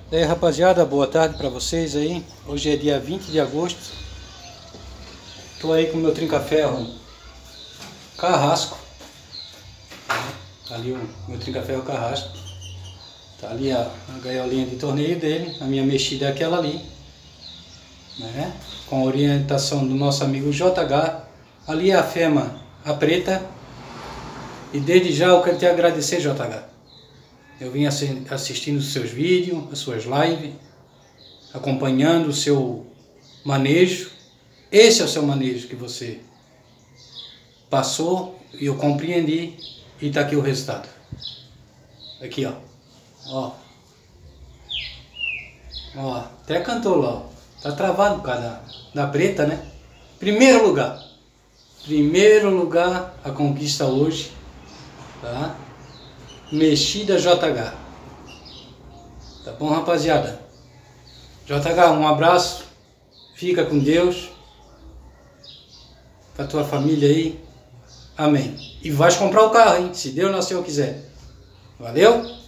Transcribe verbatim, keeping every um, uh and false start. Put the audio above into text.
E aí, rapaziada, boa tarde pra vocês aí. Hoje é dia vinte de agosto. Tô aí com o meu trinca-ferro Carrasco. Tá ali o meu trinca-ferro Carrasco. Tá ali a, a gaiolinha de torneio dele. A minha mexida é aquela ali, né? Com a orientação do nosso amigo J H. Ali é a fema, a preta. E desde já eu quero te agradecer, J H. Eu vim assistindo os seus vídeos, as suas lives, acompanhando o seu manejo. Esse é o seu manejo que você passou e eu compreendi, e está aqui o resultado. Aqui, ó. Ó. Ó, até cantou lá, ó. Tá travado por causa da, da preta, né? Primeiro lugar. Primeiro lugar a conquista hoje, tá? Mexida J H. Tá bom, rapaziada? J H, um abraço. Fica com Deus. Com a tua família aí. Amém. E vais comprar o carro, hein? Se Deus não, se eu quiser. Valeu?